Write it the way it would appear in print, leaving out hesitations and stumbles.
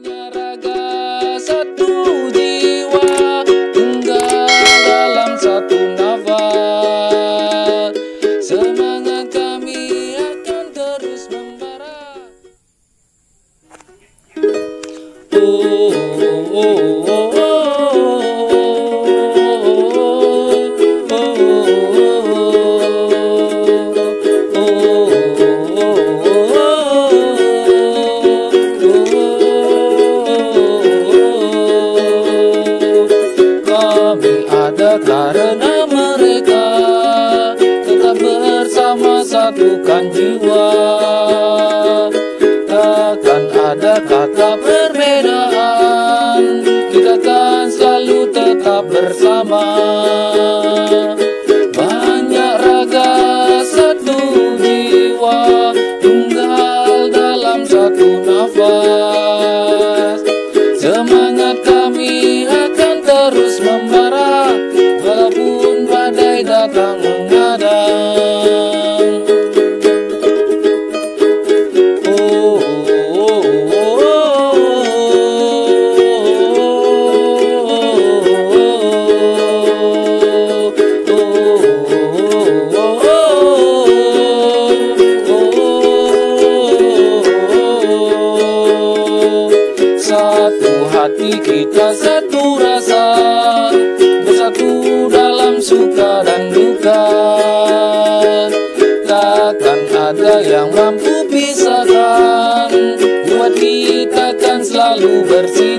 Raga satu jiwa, tunggal dalam satu nafas. Semangat kami akan terus membara. Kami ada karena mereka, tetap bersama satukan jiwa. Takkan ada kata perbedaan, kita kan selalu tetap bersama. Banyak raga satu jiwa, tunggal dalam satu nafas. Semangat kami akan terus membara, walaupun badai datang menghadang. Satu hati kita, satu rasa, bersatu dalam suka dan duka. Takkan ada yang mampu pisahkan, buat kita kan selalu bersih.